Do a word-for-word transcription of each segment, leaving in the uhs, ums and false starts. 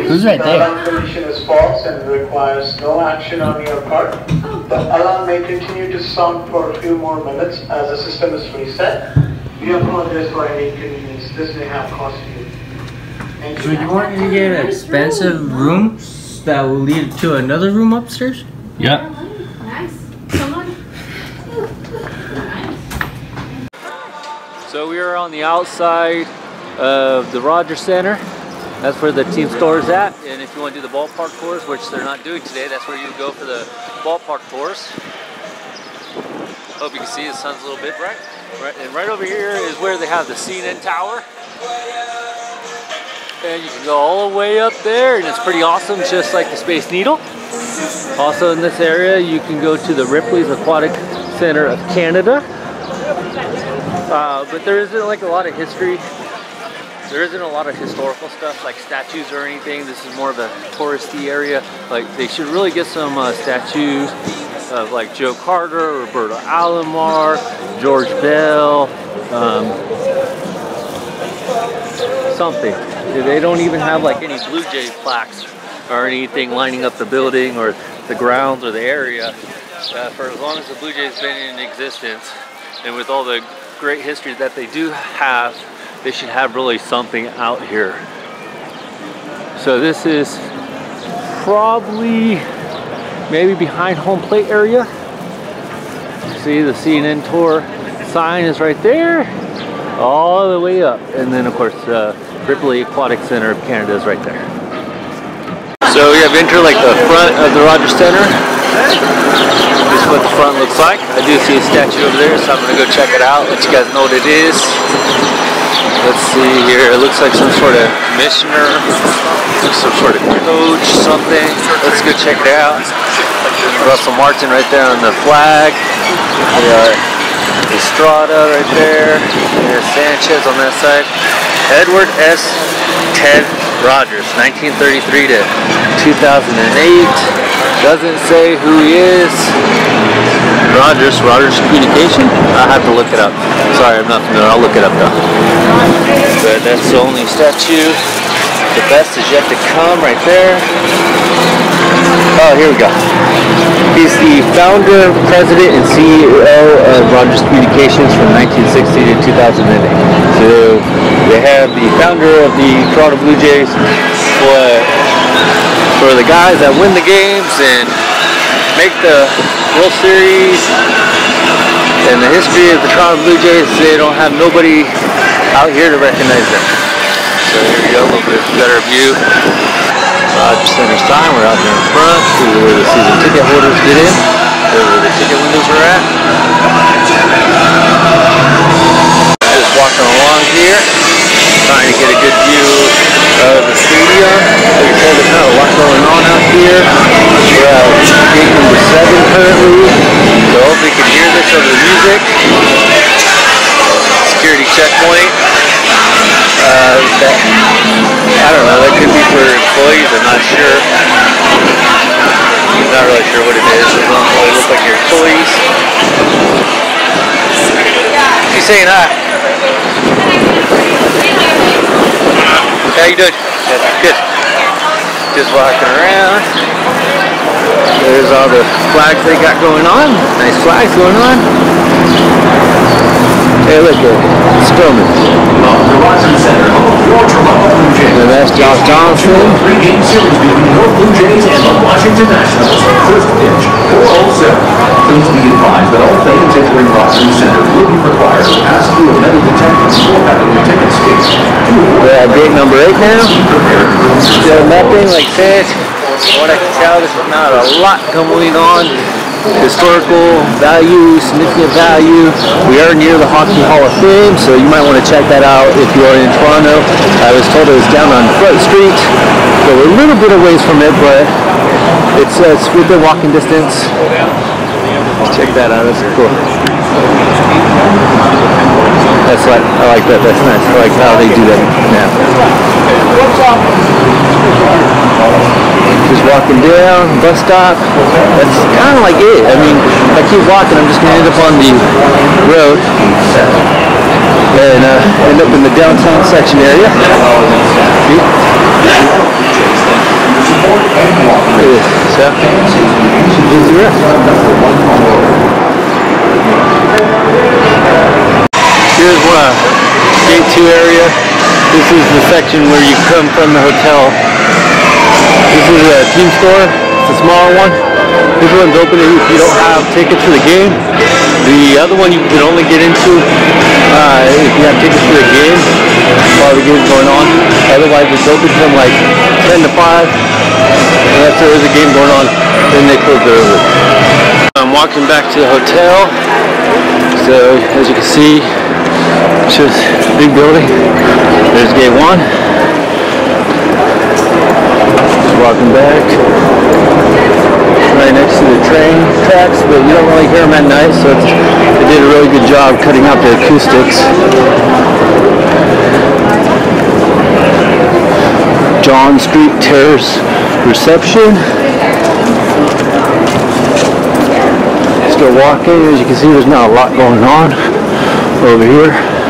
Who's right there? The alarm condition is false and requires no action on your part. The alarm may continue to sound for a few more minutes as the system is reset. We apologize for any inconvenience this may have cost you. Thank So you. you wanted to get an expensive room that will lead to another room upstairs? Yep. Nice. Come on. So we are on the outside of the Rogers Center. That's where the team store is at. And if you want to do the ballpark tours, which they're not doing today, that's where you go for the ballpark tours. Hope you can see the sun's a little bit bright. Right, and right over here is where they have the C N N Tower. And you can go all the way up there, and it's pretty awesome, just like the Space Needle. Also in this area, you can go to the Ripley's Aquatic Center of Canada. Uh, but there isn't like a lot of history. There isn't a lot of historical stuff like statues or anything. This is more of a touristy area. Like they should really get some uh, statues of like Joe Carter, Roberto Alomar, George Bell, um, something. They don't even have like any Blue Jay plaques or anything lining up the building or the grounds or the area uh, for as long as the Blue Jays been in existence. And with all the great history that they do have, they should have really something out here. So this is probably maybe behind home plate area. See the C N N tour sign is right there, all the way up. And then of course uh, Ripley Aquatic Center of Canada is right there. So we have entered like the front of the Rogers Center. This is what the front looks like. I do see a statue over there, so I'm gonna go check it out, let you guys know what it is. Let's see here, it looks like some sort of commissioner, some sort of coach, something. Let's go check it out. Russell Martin right there on the flag. We are Estrada right there. There's Sanchez on that side. Edward S. Ted Rogers, nineteen thirty-three to two thousand eight. Doesn't say who he is. Rogers, Rogers Communication? I'll have to look it up. Sorry, I'm not familiar. I'll look it up though. But that's the only statue. The best is yet to come right there. Oh, here we go. He's the founder, president, and C E O of Rogers Communications from nineteen sixty to two thousand eight. So they have the founder of the Toronto Blue Jays for, for the guys that win the games and make the World Series. And the history of the Toronto Blue Jays, they don't have nobody out here to recognize them. So here we go, a little bit better view. Rogers Center sign, we're out there in front. See where the season ticket holders get in. There's where the ticket windows are at. Just walking along here, trying to get a good view of the stadium. Like I said, there's not a lot going on out here. We're at gate number seven currently. So hopefully you can hear this over the music. Security checkpoint. Uh, that, I don't know, that could be for employees, I'm not sure. I'm not really sure what it is. It doesn't really look like your employees. She's saying hi. How you doing? Good. Just walking around. There's all the flags they got going on. Nice flags going on. Hey, look at Spillman. The Rogers Center, home of your Toronto Blue Jays. And that's Josh Johnson. Three-game series between your Blue Jays and the Washington Nationals. First pitch, four oh seven. Please be advised that all fans entering Rogers Center will be required to pass through a metal detector before having their tickets fixed. We're at gate number eight now. Still nothing, like I said. From what I can tell, there's not a lot going on. Historical value, significant value. We are near the Hockey Hall of Fame, so you might want to check that out if you are in Toronto. I was told it was down on Front Street, so we're a little bit of ways from it, but it's, uh, it's within walking distance. Check that out, that's cool. That's like, I like that, that's nice. I like how they do that now. Just walking down, bus stop. That's kind of like it. I mean, if I keep walking, I'm just going to end up on the road and uh, end up in the downtown section area. See? So, here's the rest. Here's one, gate two area. This is the section where you come from the hotel. This is a team store. It's a smaller one. This one's open if you don't have tickets for the game. The other one you can only get into uh, if you have tickets for the game while the game's going on. Otherwise it's open from like ten to five. Unless there is a game going on, then they close it early. I'm walking back to the hotel. So as you can see, it's just a big building. There's gate one. Just walking back. Right next to the train tracks, but you don't really hear them at night, so it's, they did a really good job cutting out the acoustics. John Street Terrace reception. Still walking. As you can see, there's not a lot going on over here.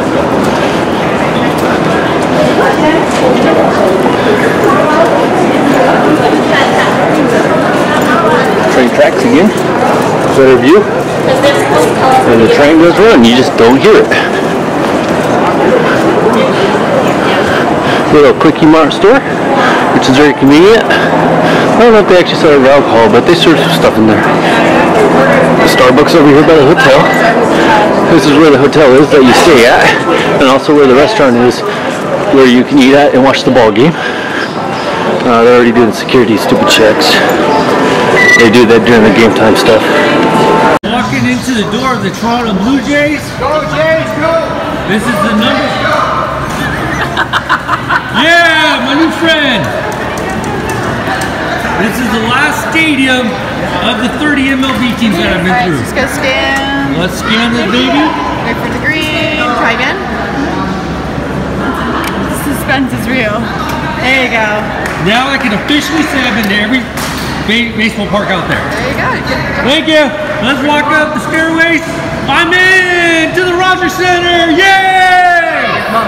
Train tracks again. Better view. And the train goes running, you just don't hear it. Little Quickie Mart store, which is very convenient. I don't know if they actually serve alcohol, but they serve some stuff in there. The Starbucks over here by the hotel. This is where the hotel is that you stay at, and also where the restaurant is, where you can eat at and watch the ball game. Uh, they're already doing security stupid checks. They do that during the game time stuff. Walking into the door of the Toronto Blue Jays. Go Jays, go! This is the number. Yeah, my new friend. This is the last stadium of the thirty M L B teams that I've been Alright, through. just go scan. Let's scan the baby. Wait for the green. Try again. The suspense is real. There you go. Now I can officially say I've been to every ba baseball park out there. There you go. Good. Thank you. Let's walk up the stairways. I'm in to the Rogers Center. Yay!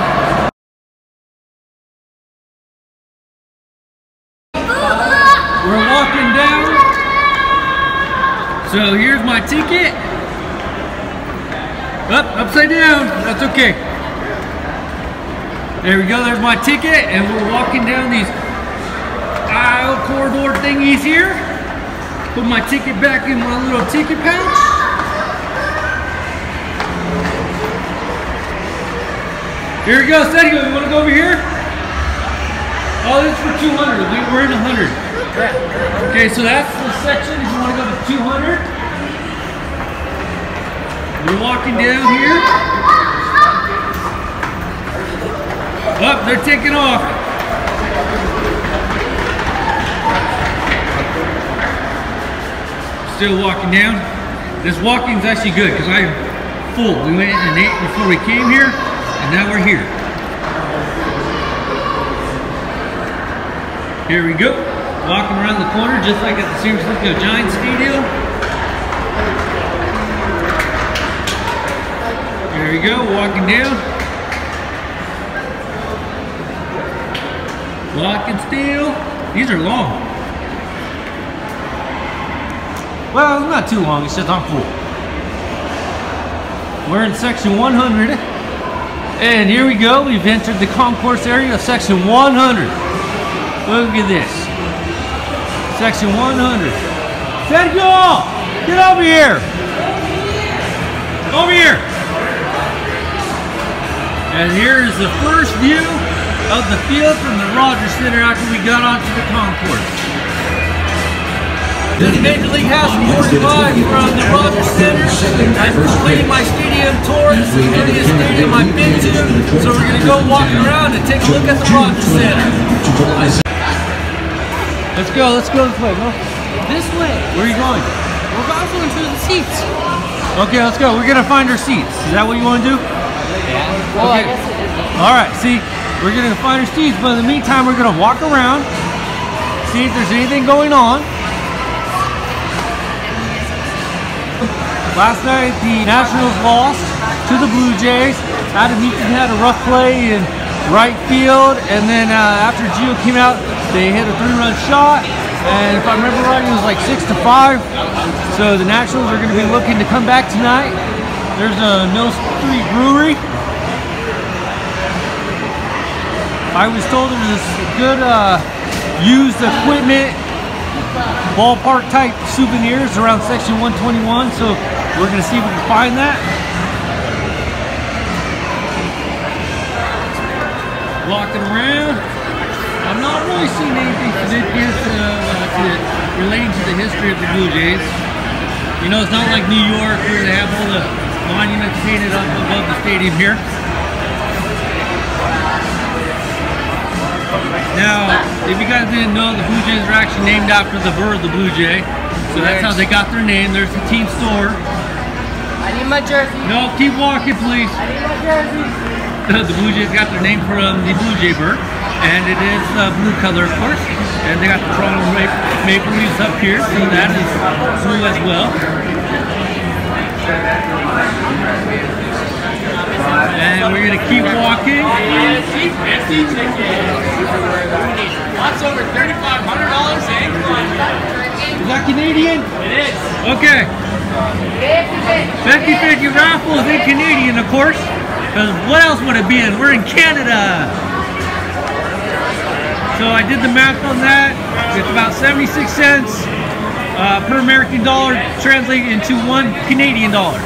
We're walking down. So here's my ticket. Up, upside down. That's okay. There we go. There's my ticket, and we're walking down these aisle corridor thingies here. Put my ticket back in my little ticket pouch. Here we go, Sergio, you want to go over here? Oh, this is for two hundred. We, we're in one hundred. Okay, so that's the section if you want to go to two hundred. We're walking down here. Oh, they're taking off. Still walking down. This walking is actually good because I'm full. We went and ate before we came here, and now we're here. Here we go. Walking around the corner just like at the San Francisco Giants Stadium. There we go, walking down. Walking still. These are long. Well, not too long, it's just I'm full. We're in section one hundred. And here we go, we've entered the concourse area of section one hundred. Look at this. Section one hundred. Sergio! Get over here! Over here! And here is the first view of the field from the Rogers Center after we got onto the concourse. This Major League House reported live from the Rogers Center. I'm completing my stadium tour. This is the biggest stadium I've been to. So we're going to go walk around and take a look at the Rogers Center. Let's go, let's go this way, no? This way. Where are you going? We're also going through the seats. Okay, let's go. We're going to find our seats. Is that what you want to do? Yeah. Well, Okay. I guess it is. All right, see, we're going to find our seats, but in the meantime, we're going to walk around, see if there's anything going on. Last night, the Nationals lost to the Blue Jays. Adam Eaton had a rough play in right field, and then uh, after Gio came out, they hit a three-run shot, And if I remember right, it was like six to five. So the Nationals are going to be looking to come back tonight. There's a Mill Street Brewery. I was told there's good uh, used equipment, ballpark type souvenirs around section one twenty-one. So we're going to see if we can find that. Walking around. I'm not really seeing anything significant uh, uh, to, relating to the history of the Blue Jays. You know, it's not like New York where they have all the monuments painted up above the stadium here. Now, if you guys didn't know, the Blue Jays are actually named after the bird, the Blue Jay. So that's how they got their name. There's the team store. I need my jersey. No, keep walking, please. I need my jersey. The Blue Jays got their name from the Blue Jay bird. And it is uh, blue color, of course. And they got the Toronto Maple Leafs up here, so that is blue as well. And we're gonna keep walking. That's over thirty-five hundred dollars. Is that Canadian? It is. Okay. fifty fifty raffle is in Canadian, of course. Because what else would it be in? We're in Canada. So I did the math on that. It's about seventy-six cents uh, per American dollar, translated into one Canadian dollar.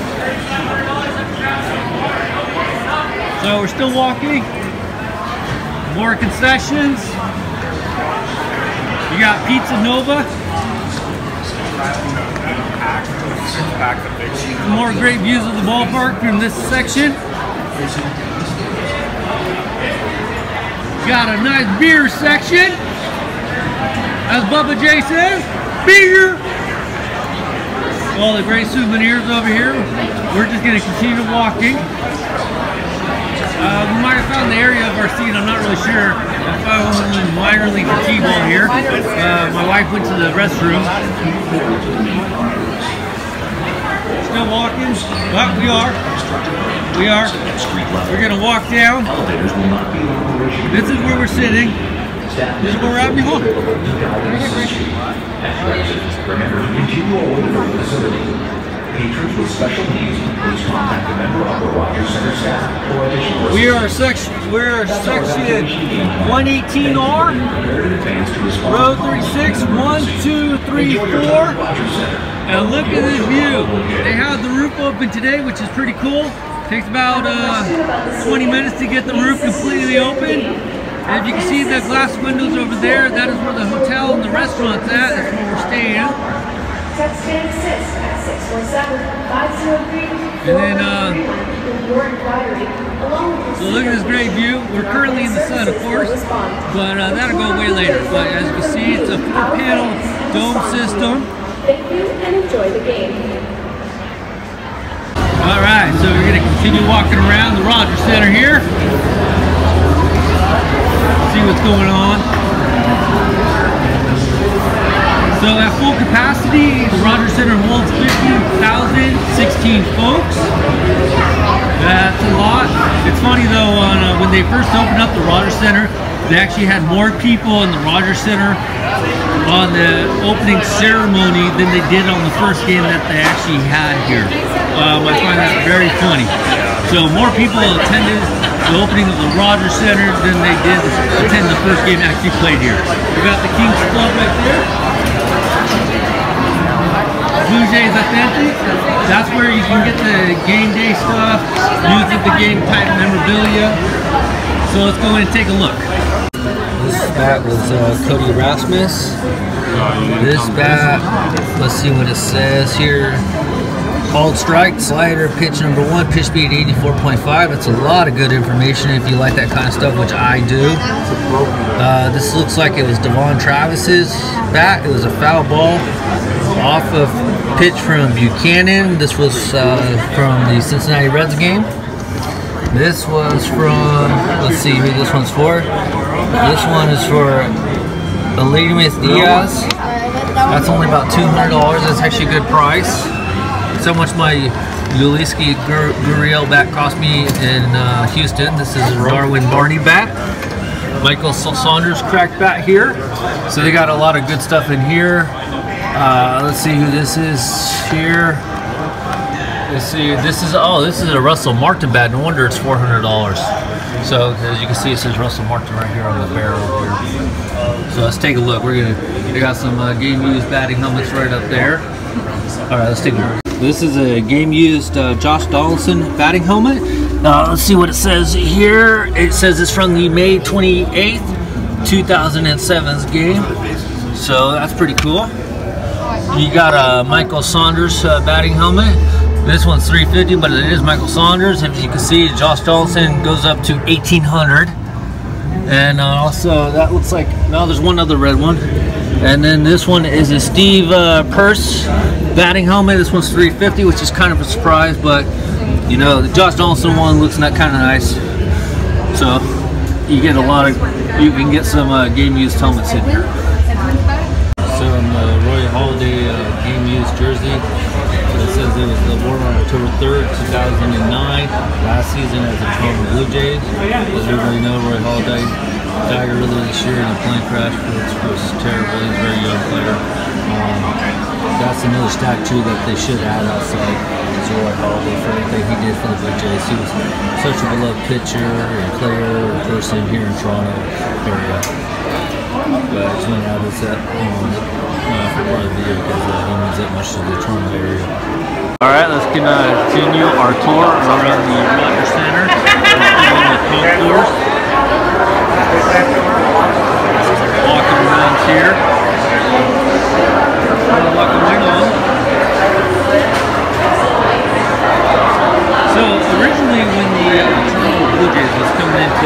So we're still walking. More concessions. You got Pizza Nova. Some more great views of the ballpark from this section. Got a nice beer section. As Bubba J says, beer. All the great souvenirs over here. We're just going to continue walking. Uh, we might have found the area of our seat. I'm not really sure. If I was in minor league t-ball here. Uh, my wife went to the restroom. Still walking. Well, we are. We are. We're going to walk down. This is where we're sitting. This is where we're at before. Remember, continue over the facility. Patrons with special needs, please contact a member of the Rogers Center staff for additional. We are section. We're section one eighteen R. Row thirty-six. One, two, three, four. And look at this view. They have the roof open today, which is pretty cool. Takes about uh, twenty minutes to get the roof completely open. And if you can see the glass windows over there, that is where the hotel and the restaurant's at. That's where we're staying. And then, uh, so look at this great view. We're currently in the sun, of course, but uh, that'll go away later. But as you can see, it's a four-panel dome system. Thank you and enjoy the game. All right, so we're going to continue walking around the Rogers Center here. See what's going on. So at full capacity, the Rogers Center holds fifty thousand sixteen folks. That's a lot. It's funny though, on, uh, when they first opened up the Rogers Center, they actually had more people in the Rogers Center on the opening ceremony than they did on the first game that they actually had here. Um, I find that very funny. So more people attended the opening of the Rogers Center than they did attend the first game actually played here. We got the Kings Club right there. Blue Jays Authentic. That's where you can get the game day stuff, music, the game type memorabilia. So let's go in and take a look. This bat was uh, Cody Rasmus. This bat, let's see what it says here. Called strike, slider, pitch number one, pitch speed eighty-four point five. That's a lot of good information if you like that kind of stuff, which I do. Uh, this looks like it was Devon Travis's bat. It was a foul ball off of pitch from Buchanan. This was uh, from the Cincinnati Reds game. This was from, let's see who this one's for. This one is for Elenius Diaz. That's only about two hundred dollars. That's actually a good price. So much my Yulieski Gurriel bat cost me in uh, Houston. This is a Darwin Barney bat. Michael Saunders cracked bat here. So they got a lot of good stuff in here. Uh, let's see who this is here. Let's see, this is, oh, this is a Russell Martin bat. No wonder it's four hundred dollars. So as you can see, it says Russell Martin right here on the barrel here. So let's take a look. We're gonna, we got some uh, game used batting helmets right up there. All right, let's take a look. This is a game used uh, Josh Donaldson batting helmet. Uh, let's see what it says here. It says it's from the May twenty-eighth, two thousand seven's game. So that's pretty cool. You got a Michael Saunders uh, batting helmet. This one's three fifty, but it is Michael Saunders. As you can see, Josh Donaldson goes up to eighteen hundred. And uh, also, that looks like, no, there's one other red one. And then this one is a Steve uh, Pearce batting helmet. This one's three fifty, which is kind of a surprise, but you know, the Josh Donaldson one looks not kind of nice. So you get a lot of, you can get some uh, game used helmets in here. Some uh, Roy Halladay uh, game used jersey. It says it was born on October third, two thousand nine. Last season as the Toronto Blue Jays. As everybody knows, Roy Halladay died earlier this year in a plane crash, which was terrible. He's a very young player. Um, that's another statue that they should add outside. It's Roy Halladay for everything he did for the Blue Jays. He was such a beloved pitcher and player and person here in Toronto area. But I just want to add this up um, uh, for part of the video because uh, he means that much to the Toronto area. Alright, let's continue our tour around the Rogers Center. We're on the concourse. Walking around here. Walking right on. So originally when the uh, Toronto Blue Jays was coming into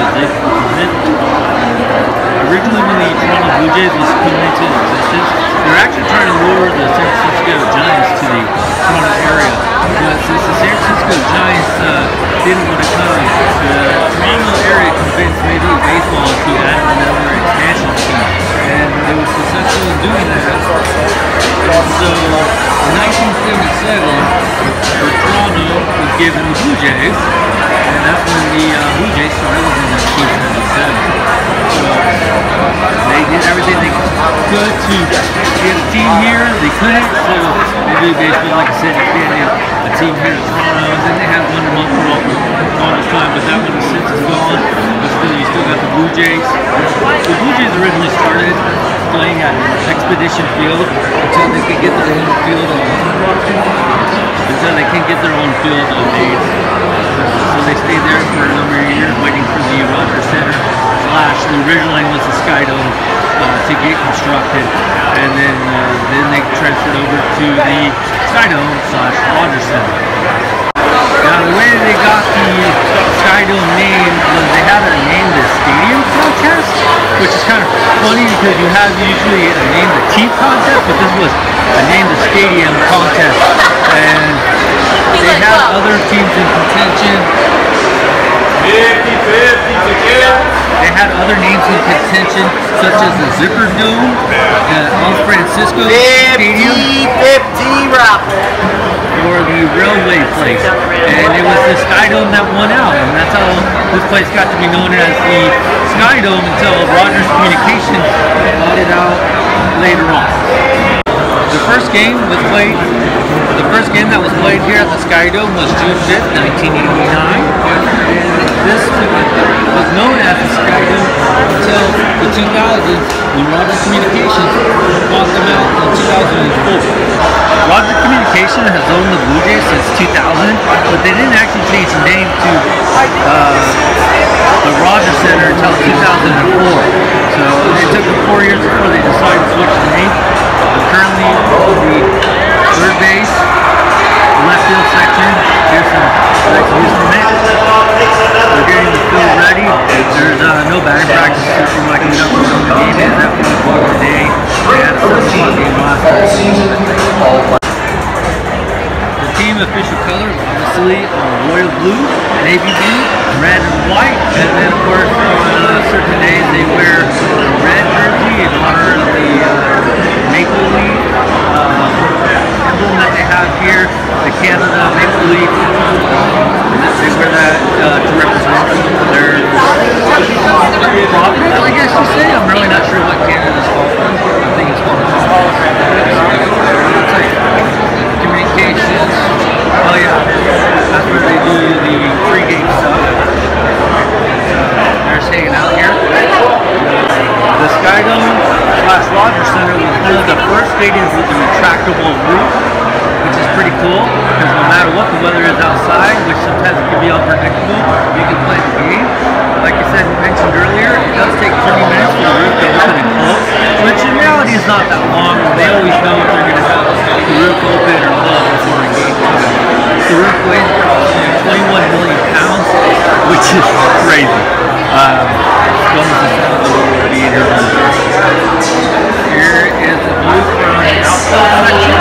uh, Originally when the Toronto Blue Jays was coming into existence, they were actually trying to lure the San Francisco Giants to the Toronto area. But since the San Francisco Giants uh, didn't want to come, the Toronto area convinced Major League Baseball to add another expansion team. And they were successful in doing that. And so in nineteen seventy-seven, Toronto was given the Blue Jays, and that's when the uh, Blue Jays started in nineteen seventy-seven. So they did everything they could to get a team here. They couldn't, so Major League Baseball, like I said, they had a team here in Toronto, and then they had one in Montreal for Toronto's time, but that one has since is gone. But still, you still got the Blue Jays. The Blue Jays originally started playing at Expedition Field until they could get their own field on until they can get their own field on made. So they stayed there for a number of years, waiting for the Rogers Center. Slash, originally was the Sky Dome uh, to get constructed, and then uh, then they transferred over to the Sky Dome slash Rogers Center. Now the way they got the Sky Dome name was they had to name the stadium contest, which is kind of funny because you have usually a name the team contest, but this was a name the stadium contest, and they had other teams in contention. fifty fifty together. They had other names in contention, such as the Zipper Dome, uh, Old Francisco Stadium, fifty raffle, or the Railway Place. And it was the Sky Dome that won out, and that's how this place got to be known as the Sky Dome until Rogers Communications bought it out later on. The first game was played. The first game that was played here at the Sky Dome was June fifth, nineteen eighty-nine. This was known as the Sky Dome until the two thousands when Rogers Communications bought them out in two thousand four. Rogers Communications has owned the Blue Jays since two thousand, but they didn't actually change the name to uh, the Rogers Center until two thousand four. So it took them four years before they decided to switch the name. Uh, currently, the third base, left field section, here's some nice views from it. We're getting the field ready. There's uh, no batting practice from like a number of the game is that we walked today. They had a seventeen game roster. The team official colors obviously are royal blue, navy blue, red and white, and then of course on uh, certain days they wear a red jersey in honor of the uh, maple leaf uh, emblem that they have here, the Canada maple leaf. They wear that uh, to represent their one of the first stadiums with a retractable roof, which is pretty cool because no matter what the weather is outside, which sometimes it can be unpredictable, you can play the game. Like I said, mentioned earlier, it does take thirty minutes for the roof to open and close, which in reality is not that long. They always know if they're going to have the roof open or close before a game time. The roof weighs twenty-one million pounds, which is crazy. Um, Here is the view from the outside section.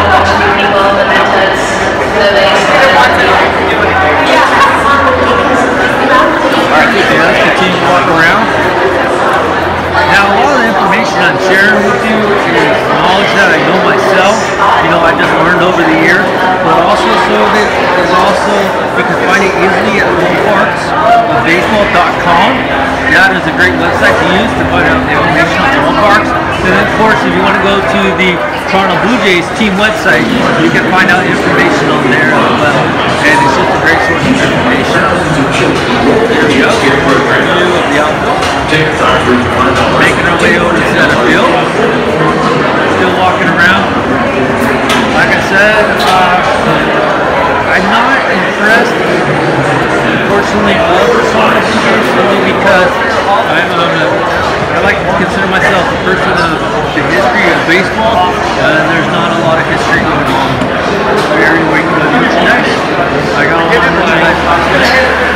Alright, okay, let's continue to walk around. Now, a lot of the information I'm sharing with you is knowledge that I know myself. You know, I just learned over the years, but also so that there's also, you can find it easily at home parks baseball dot com. That is a great website to use to find out the information on the home parks. And then, of course, if you want to go to the Toronto Blue Jays team website, you can find out information on there as well. And it's just a great source of information. There we go. View of the outfield. Making our way over to center field. Still walking around. Like I said, uh, I'm not impressed, unfortunately, of the Toronto Blue Jays only because I'm, um, I like to consider myself a person of the history of baseball, and there's not a lot of history going on. Very weak today. I got a lot of really nice prospects.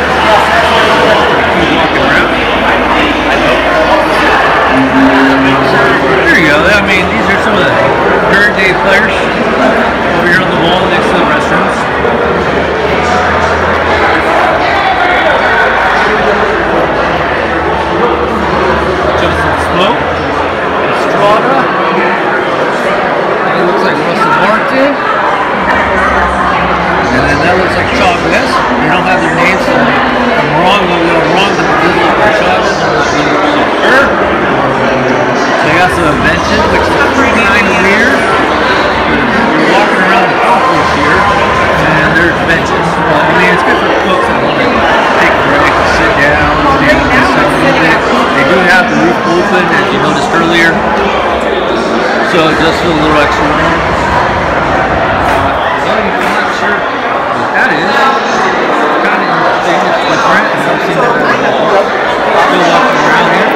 Keep walking around. There you go. I mean, these are some of the current day players over here on the wall next to the restrooms. Justin Smoke, Estrada, it looks like Russell Martin, and then that looks like Chavez. They don't have their names, so I'm wrong, I'm a little wrong, but it looks like Chavez, I'm not really sure. They got some invention, which is pretty kind of weird. We're walking around the concourse here, and there's benches. Well, I mean, it's good for folks that want to take a break, sit down, maybe just a little bit. They do have the roof open, as you noticed earlier, so it does feel a little extra warm. Uh, I'm not sure what that is. It's kind of interesting. It's different. I've never seen that before. Still walking around here.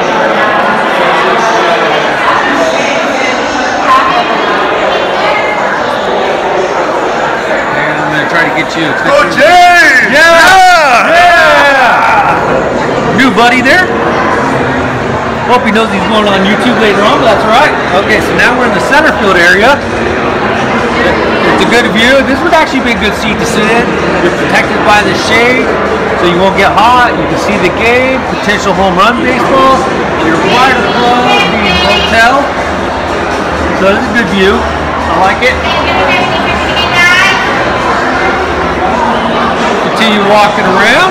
Try to get you a picture. Go Jays! Yeah! Yeah! New buddy there. Hope he knows he's going on YouTube later on, but that's right. Okay, so now we're in the center field area. It's a good view. This would actually be a good seat to sit in. You're protected by the shade, so you won't get hot. You can see the game, potential home run baseball. Your water club, the hotel. So it's a good view. I like it. Continue walking around.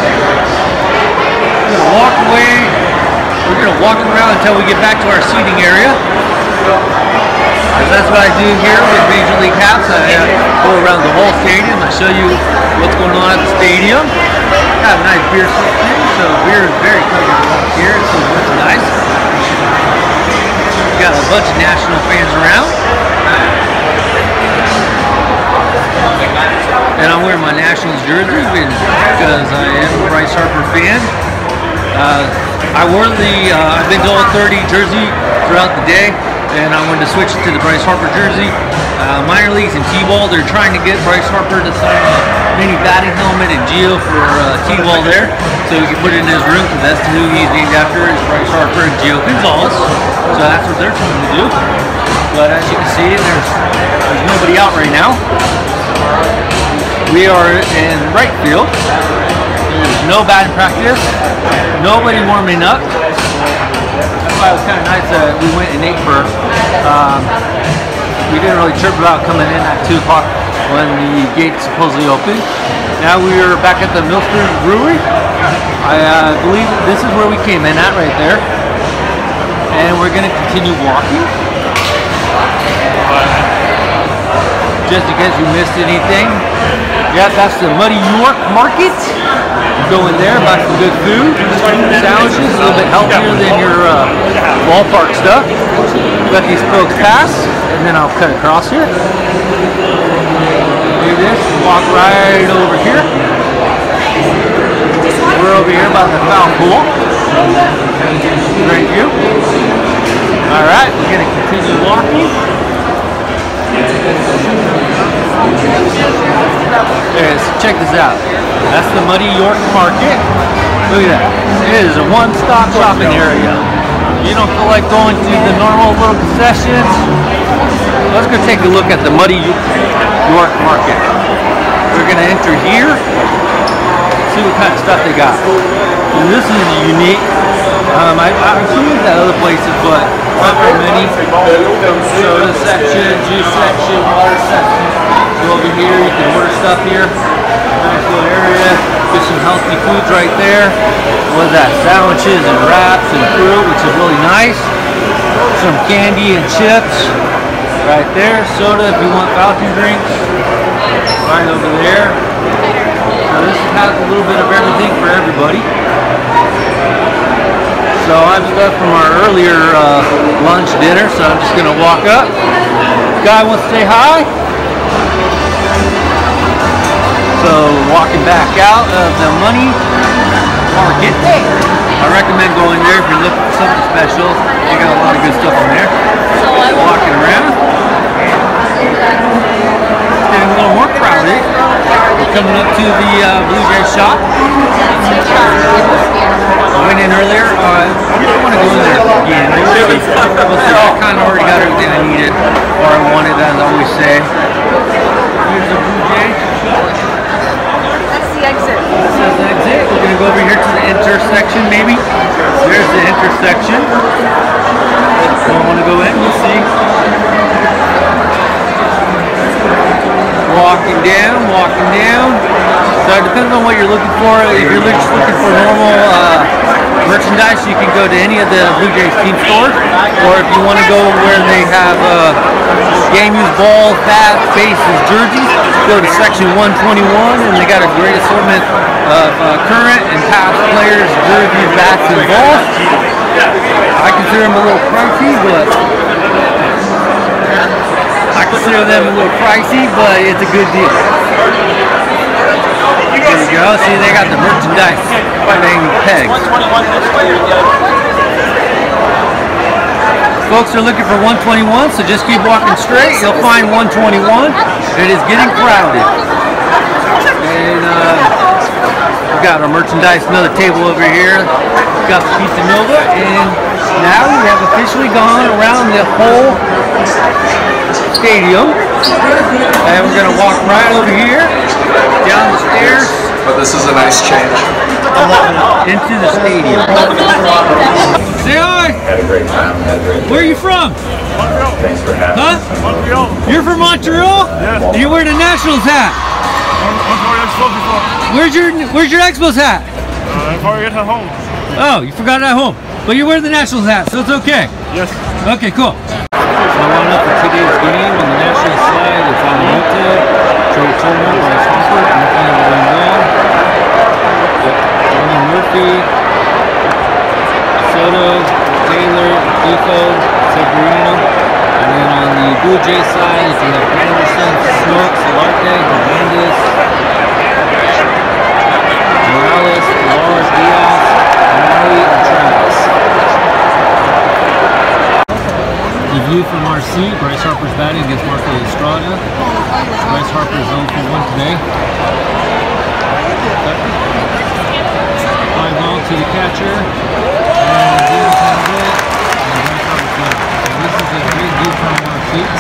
We're gonna walk away. We're gonna walk around until we get back to our seating area. Because that's what I do here with Major League Caps. I uh, go around the whole stadium. I show you what's going on at the stadium. I have a nice beer system, so beer is very covered up here, so it's nice. We got a bunch of national fans around. And I'm wearing my Nationals jersey because I am a Bryce Harper fan. Uh, I wore the, uh, I've been to all thirty jersey throughout the day, and I wanted to switch it to the Bryce Harper jersey. Uh, minor leagues and T-ball, they're trying to get Bryce Harper to sign a mini batting helmet and Gio for uh, T-ball there, so he can put it in his room because that's who he's named after, is Bryce Harper and Gio Gonzalez. So that's what they're trying to do. But as you can see, there's, there's nobody out right now. We are in right field. There's no batting practice. Nobody warming up. That's why it was kind of nice that we went and ate first. Um, we didn't really trip about coming in at two o'clock when the gates supposedly opened. Now we are back at the Millstone Brewery. I uh, believe this is where we came in at right there. And we're going to continue walking. just in case you missed anything. Yeah, that's the Muddy York Market. Go in there, buy some good food, sandwiches, a little bit healthier than your uh, ballpark stuff. Got these folks pass, and then I'll cut across here. Do this, walk right over here. We're over here by the foul pool. Great view. All right, we're gonna continue walking. There, so check this out. That's the Muddy York Market. Look at that. It is a one-stop shopping area. You don't feel like going to the normal little concessions. Let's go take a look at the Muddy York Market. We're gonna enter here. See what kind of stuff they got. And this is unique. Um, I, I've seen it at other places, but not very many. Soda section, juice section, water section. Go over here, you can order stuff here. Nice little area. Get some healthy foods right there. What is that? Sandwiches and wraps and fruit, which is really nice. Some candy and chips right there. Soda if you want fountain drinks. Right over there. So this has a little bit of everything for everybody. So I'm stuck from our earlier uh, lunch dinner, so I'm just gonna walk up. Guy wants to say hi. So walking back out of the Muddy Market. I recommend going there if you're looking for something special. They got a lot of good stuff in there. So walking around. It's getting a little more crowded. We're coming up to the uh, Blue Jay shop. I went in earlier. Uh, I want to go in there again. We'll see. We'll see. I kind of already got everything I needed, or I wanted, as I always say. Here's the Blue Jay. That's the exit. This is the exit. We're going to go over here to the intersection, maybe. There's the intersection. Don't want to go in. We'll see. Walking down, walking down. So it depends on what you're looking for. If you're just looking for normal uh, merchandise, you can go to any of the Blue Jays team stores. Or if you want to go where they have uh, game used balls, bats, bases, jerseys, go to section one twenty-one, and they got a great assortment of uh, current and past players, jerseys, bats, and balls. I consider them a little pricey, but I consider them a little pricey, but it's a good deal. There you go. See, they got the merchandise thing pegs. Folks are looking for one twenty-one, so just keep walking straight. You'll find one twenty-one. It is getting crowded. And uh, we got our merchandise, another table over here. We got the Pizza Nova, and now we have officially gone around the whole stadium. And we're going to walk right over here, down the stairs. But this is a nice change. Into the stadium. Say hi. Had a great time. Had a great Where are you from? Montreal. Thanks for having Huh? us. Montreal. You're from Montreal? Yeah. You wear the Nationals hat. I've already spoken before. Where's your Where's your Expos hat? Uh, I've already at home. Oh, you forgot it at home. But you wear the Nationals hat, so it's okay. Yes. Okay, cool. So line up for today's game on the National side. It's on Almonte, Joe Turner, Bryce Harper, Anthony Rendon, Tony Murphy, Soto, Taylor, Deco, Severino. And then on the Blue Jay side, you have Anderson, Snooks, Solarte, Hernandez, Morales, Lars, Diaz, Maui, and Travis. The view from our seat, Bryce Harper's batting against Marco Estrada. Bryce Harper is oh for one today. Fly ball to the catcher. And Diaz has it. And Bryce Harper's got it. So this is a great view from our seats.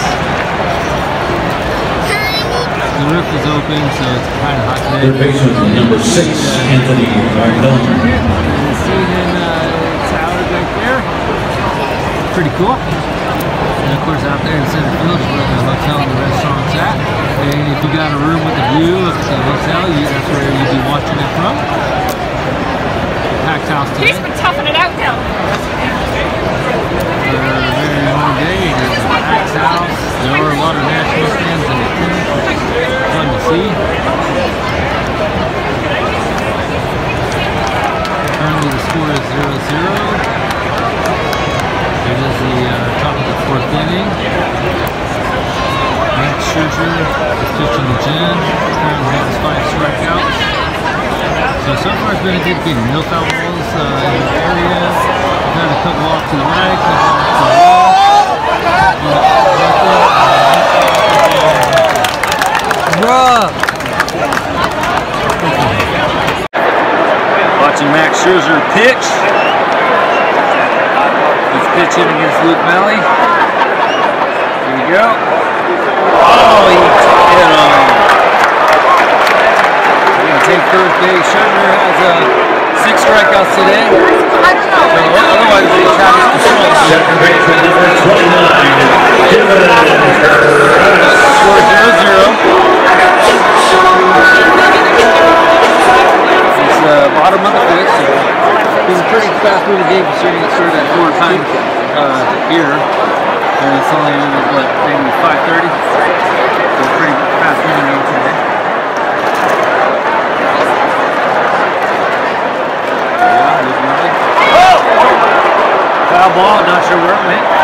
The roof is open, so it's kind of hot today. Third baseman, number six, Anthony Rendon. And the scene in uh, Saudi right there. Pretty cool. And of course out there in center field is where the hotel and the restaurant's at. And if you got a room with a view of the hotel, you, that's where you'd be watching it from. Packed house today. He's been toughing it out down there. For a very long day, it is a packed house. There were a lot of National fans in attendance. see. Currently the score is zero zero. It is the uh, top of the fourth inning. Max Scherzer is pitching the Jen. Currently has five strikeouts. So, so far it's been a good game. No foul balls uh, in the area. We've had a couple off to the right, couple off to the left. Bruh! Watching Max Scherzer pitch. He's pitching against Luke Malley. Here we go. Oh, he hit on him. We're going to take third base. Scherzer has uh, six strikeouts today. So otherwise, he's Travis Pastrana. Second baseman number twenty-nine, Score zero zero. It's uh, bottom of the fifth. So it was a pretty fast moving game considering it started at four time uh, here. And it's only what, maybe five thirty. So a pretty fast moving game today. Foul ball, not sure where it went.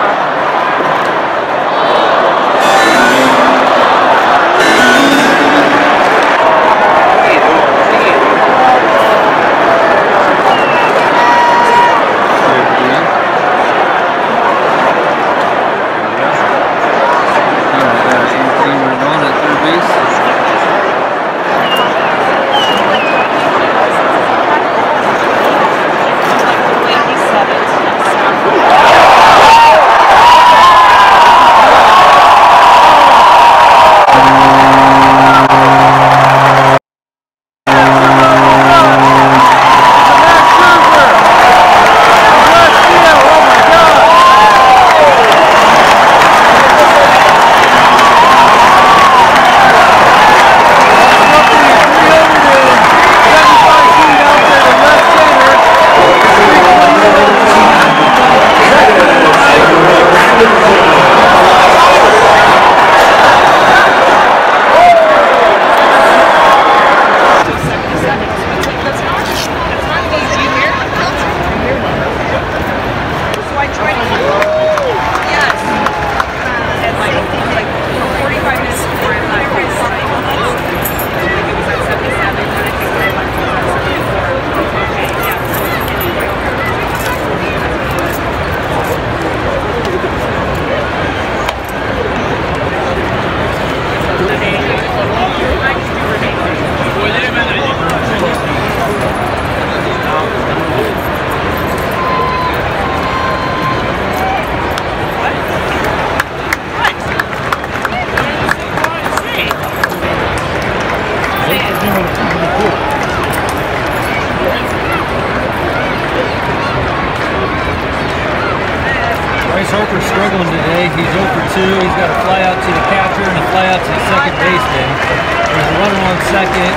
Harper's struggling today. He's zero for two. He's got a fly out to the catcher and a fly out to the second baseman. There's a runner on second.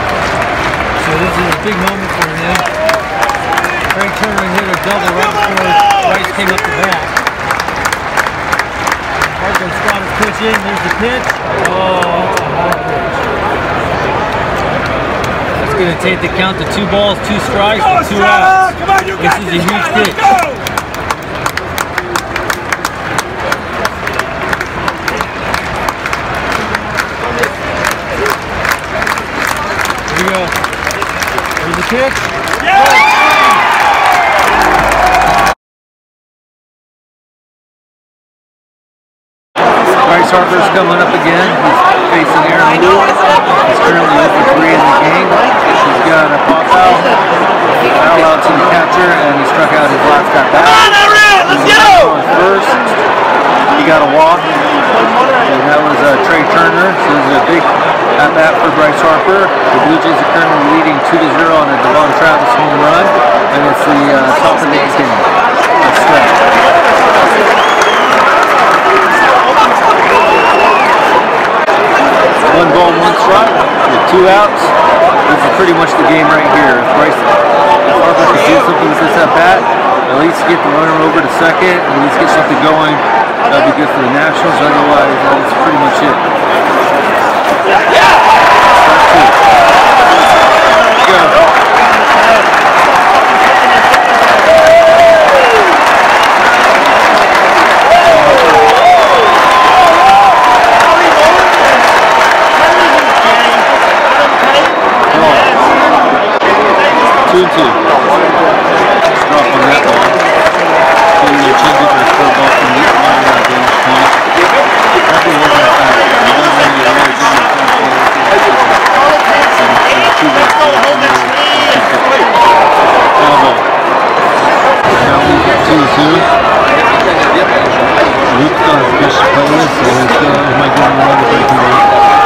So this is a big moment for him. Frank Turner hit a double right before Rice came up the bat. Harper's got his pitch in. There's the pitch. Oh, that's a hard pitch. That's going to take the count to two balls, two strikes, and two outs. This is a huge pitch. Here we go. There's the pitch. Yeah! Bryce Harper's coming up again. He's facing Aaron Lou. He's currently zero for three in the game. He's got a pop foul, foul out to the catcher, and he struck out his last at bat. Come on, Aaron! Let's go! First, he got a walk, and that was uh, Trey Turner. So this is a big at bat for Bryce Harper. The Blue Jays are currently leading two to zero on a Devon Travis home run, and it's the uh, top of the eighth inning. Let's start. One ball, one strike, with two outs. This is pretty much the game right here. If Bryce if Harper can do something with this at bat, at least get the runner over to second, at least get something going. That'll be good for the Nationals. Otherwise, that's pretty much it. Two and two. Drop on that one. So you change it to a score ball from the line of the bench point. Probably wasn't that fast. You don't want to get really good in the two let's go hold it. Elbow. Now we've got two and two. Luke's got a fish playlist, so it's, uh, it might get another breaking ball.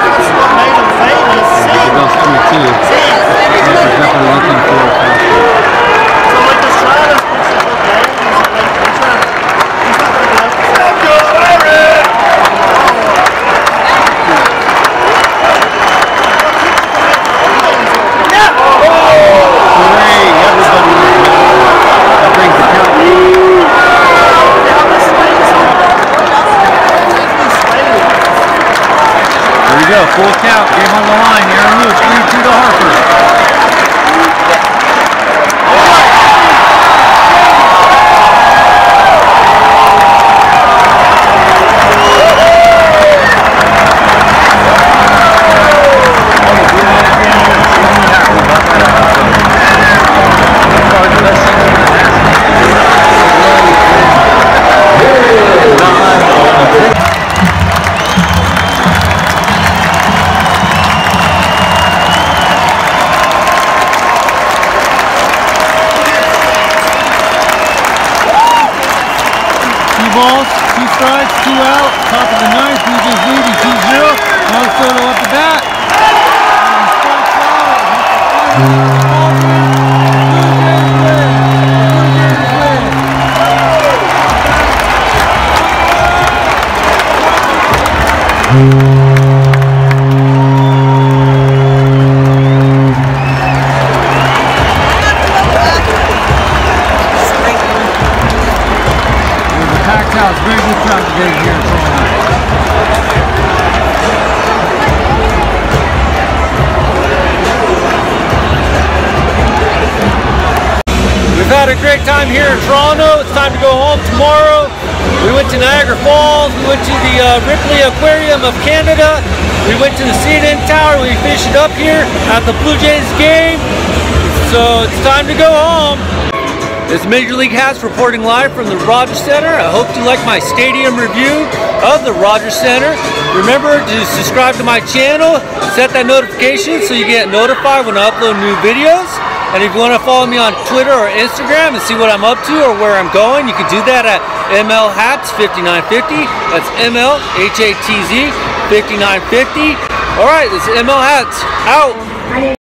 If it goes two and two. We're definitely looking for a pass. So like the Stratus puts the whole game, he's like, he's not going to go. Go, Aaron! Great, everybody. That brings the count. There we go, full count. Game on the line. Aaron Luke, three two to Harper. Balls, two strikes, two out, top of the ninth, Blue Jays leading two zero. Now Soto up the bat. And strikes out. Blue Jays win. Blue Jays win. House, very good crowd today here in Toronto. We've had a great time here in Toronto. It's time to go home tomorrow. We went to Niagara Falls. We went to the uh, Ripley Aquarium of Canada. We went to the C N N Tower. We finished it up here at the Blue Jays game. So it's time to go home. This is Major League Hats reporting live from the Rogers Center. I hope you like my stadium review of the Rogers Center. Remember to subscribe to my channel, set that notification so you get notified when I upload new videos. And if you want to follow me on Twitter or Instagram and see what I'm up to or where I'm going, you can do that at M L Hats fifty-nine fifty. That's M L H A T Z fifty-nine fifty. Alright, this is M L Hats out.